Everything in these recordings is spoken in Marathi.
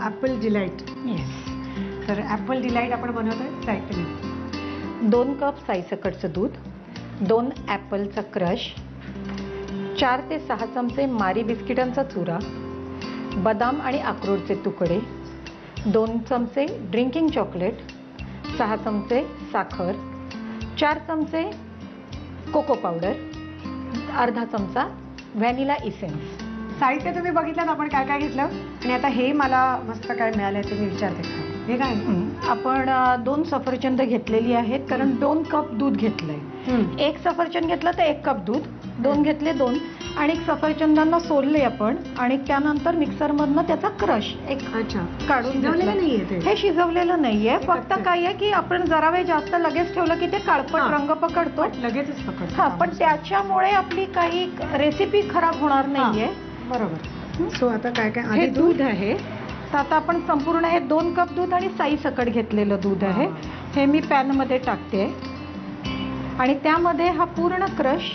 Apple delight. येस. तर ॲपल डिलाईट आपण बनवतोय. साहित्य: 2 कप साईसकटचं दूध, 2 ॲपलचा क्रश, 4 ते 6 चमचे मारी बिस्किटांचा चुरा, बदाम आणि अक्रोडचे तुकडे, 2 चमचे ड्रिंकिंग चॉकलेट, 6 चमचे साखर, 4 चमचे कोको पावडर, अर्धा चमचा व्हॅनिला इसेन्स. साहित्य तुम्ही बघितलं आपण काय काय घेतलं. आणि आता हे मला मस्त काय मिळालंय ते मी विचारते. हे काय? आपण 2 सफरचंद घेतलेली आहेत, कारण 2 कप दूध घेतलंय. 1 सफरचंद घेतलं तर 1 कप दूध, 2 घेतले 2, आणि सफरचंदांना सोलले आपण आणि त्यानंतर मिक्सरमधनं त्याचा क्रश एक काढून शिजवलेलं नाहीये. हे शिजवलेलं नाहीये, फक्त काय आहे की आपण जरा वेळ जास्त लगेच ठेवलं की ते काळपट रंग पकडतो, लगेचच पकडतो. हा, पण त्याच्यामुळे आपली काही रेसिपी खराब होणार नाहीये. बरोबर. सो आता काय काय? हे दूध आहे. तर आता आपण संपूर्ण हे 2 कप दूध आणि साईसकट घेतलेलं दूध आहे, हे मी पॅनमध्ये टाकते आणि त्यामध्ये हा पूर्ण क्रश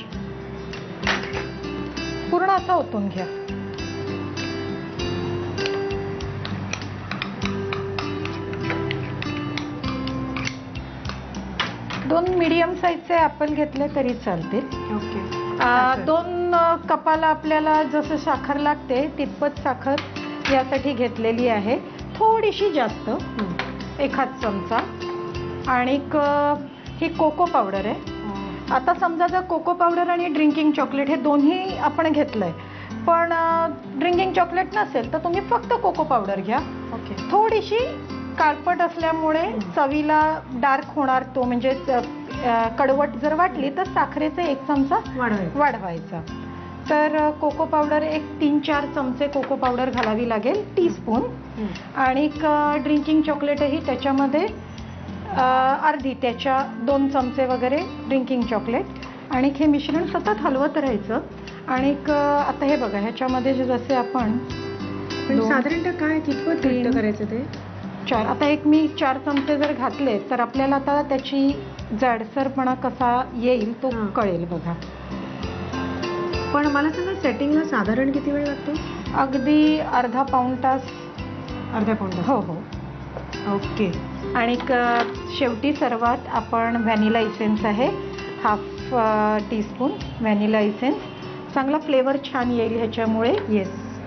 पूर्ण असा ओतून घ्या. दोन मीडियम साईजचे ॲपल घेतले तरी चालतील. ओके. 2 कपाला आपल्याला जसं साखर लागते तितपत साखर यासाठी घेतलेली आहे, थोडीशी जास्त, 1 चमचा. आणि ही कोको पावडर आहे. आता समजा जर कोको पावडर आणि ड्रिंकिंग चॉकलेट हे दोन्ही आपण घेतलंय, पण ड्रिंकिंग चॉकलेट नसेल तर तुम्ही फक्त कोको पावडर घ्या. ओके. थोडीशी काळपट असल्यामुळे चवीला डार्क होणार तो, म्हणजे कडवट जर वाटली तर साखरेचे 1 चमचा वाढवायचा. तर कोको पावडर 3-4 चमचे कोको पावडर घालावी लागेल, टीस्पून. आणि ड्रिंकिंग चॉकलेटही त्याच्यामध्ये अर्धी, त्याच्या 2 चमचे वगैरे ड्रिंकिंग चॉकलेट. आणि हे मिश्रण सतत हलवत राहायचं. आणि आता हे बघा, ह्याच्यामध्ये जसे आपण साधारणतः काय कितपत घट्ट करायचं ते? 4, आता मी 4 चमचे जर घातले तर आपल्याला आता त्याची जाडसरपणा कसा येईल तो कळेल बघा. पण मला सांगा, सेटिंगला साधारण किती वेळ लागतो? अगदी अर्धा पाऊण तास. अर्धा पाऊण तास? हो हो. ओके. आणि शेवटी सर्वात आपण व्हॅनिला इसेन्स आहे, 1/2 टीस्पून व्हॅनिला इसेन्स. चांगला फ्लेवर छान येईल ह्याच्यामुळे. येस.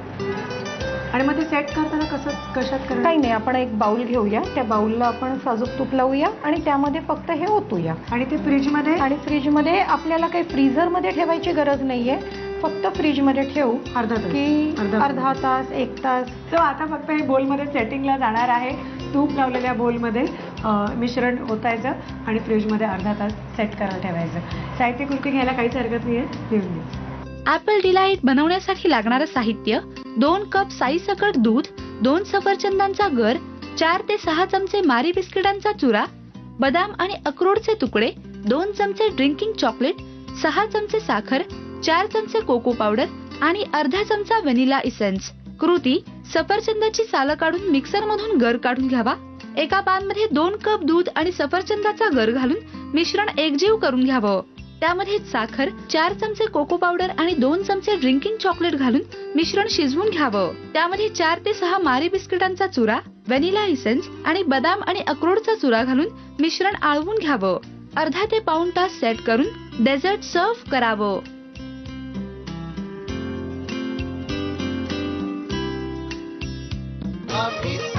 आणि मग ते सेट करताना कशात करणार? काही नाही, आपण एक बाउल घेऊया, त्या बाउलला आपण साजूक तूप लावूया आणि त्यामध्ये फक्त हे ओतूया. आणि ते फ्रीजमध्ये? आणि फ्रीजमध्ये आपल्याला काही फ्रीझरमध्ये ठेवायची गरज नाहीये, फक्त फ्रीजमध्ये ठेवू अर्धा तास 1 तास. तर आता फक्त हे बोलमध्ये सेटिंगला जाणार आहे. तूप लावलेल्या बोलमध्ये मिश्रण ओतायचं आणि फ्रीजमध्ये अर्धा तास सेट करायला ठेवायचं. साहित्य कृती घ्यायला काहीच हरकत नाहीये. घेऊन घे. ॲपल डिलाईट बनवण्यासाठी लागणारं साहित्य: 2 कप साईसकट दूध, 2 सफरचंदांचा गर, 4 ते 6 चमचे मारी बिस्किटांचा चुरा, बदाम आणि अक्रोडचे तुकडे, 2 चमचे ड्रिंकिंग चॉकलेट, 6 चमचे साखर, 4 चमचे कोको पावडर आणि अर्धा चमचा व्हॅनिला इसेन्स. कृती: सफरचंदाची सालं काढून मिक्सर मधून गर काढून घ्यावा. एका पॅन मध्ये 2 कप दूध आणि सफरचंदाचा गर घालून मिश्रण एकजीव करून घ्यावं. त्यामध्ये साखर, 4 चमचे कोको पावडर आणि 2 चमचे ड्रिंकिंग चॉकलेट घालून मिश्रण शिजवून घ्यावं. त्यामध्ये 4 ते 6 मारी बिस्किटांचा चुरा, व्हॅनिला इसेन्स आणि बदाम आणि अक्रोडचा चुरा घालून मिश्रण आळवून घ्यावं. अर्धा ते पाऊण तास सेट करून डेझर्ट सर्व्ह करावं. Coffee